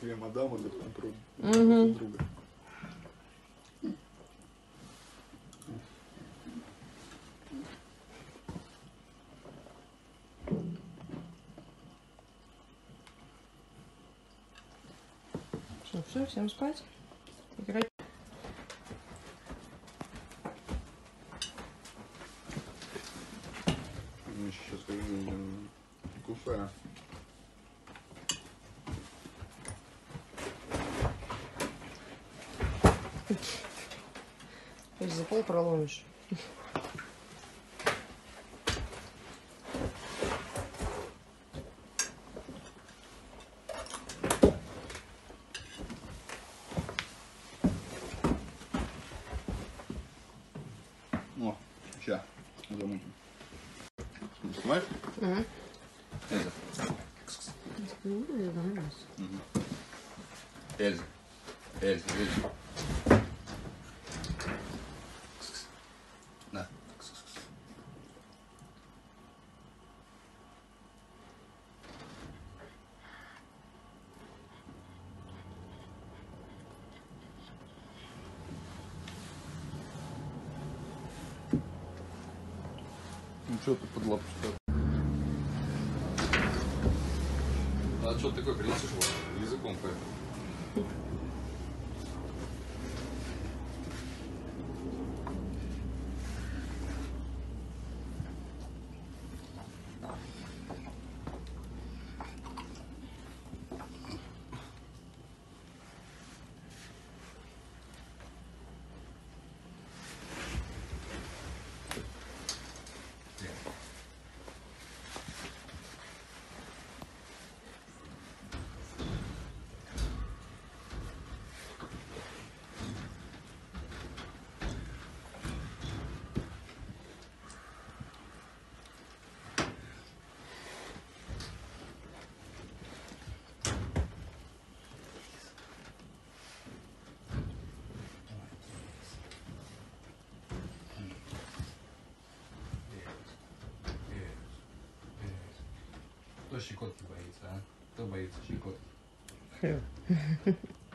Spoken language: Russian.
две мадамы друг напротив друга. Что, все, всем спать? Играть. Мы сейчас выйдем в кафе. То есть за пол проломишь. О, сейчас замутим. Снимаешь? Угу. Эльза. Эльза. Эльза, Эльза. На. Ну что ты под лапу стал? А что ты такой принесешь языком поэтому? Кто щекотки боится, а? Кто боится щекотки?